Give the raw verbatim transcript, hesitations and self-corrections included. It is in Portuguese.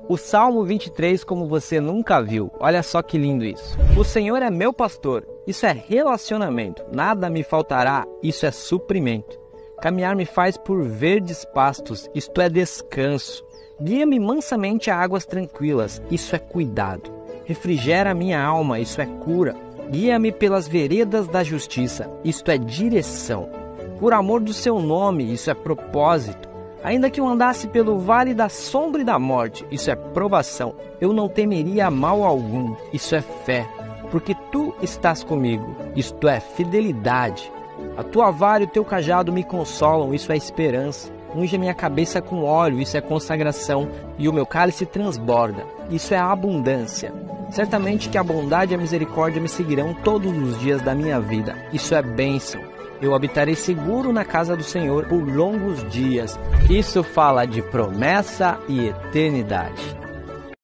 O Salmo vinte e três como você nunca viu. Olha só que lindo isso. O Senhor é meu pastor. Isso é relacionamento. Nada me faltará. Isso é suprimento. Caminhar me faz por verdes pastos. Isto é descanso. Guia-me mansamente a águas tranquilas. Isso é cuidado. Refrigera minha alma. Isso é cura. Guia-me pelas veredas da justiça. Isto é direção. Por amor do seu nome. Isso é propósito. Ainda que eu andasse pelo vale da sombra e da morte, isso é provação. Eu não temeria mal algum, isso é fé. Porque tu estás comigo, isto é fidelidade. A tua vara e o teu cajado me consolam, isso é esperança. Unge a minha cabeça com óleo, isso é consagração. E o meu cálice transborda, isso é abundância. Certamente que a bondade e a misericórdia me seguirão todos os dias da minha vida, isso é bênção. Eu habitarei seguro na casa do Senhor por longos dias. Isso fala de promessa e eternidade.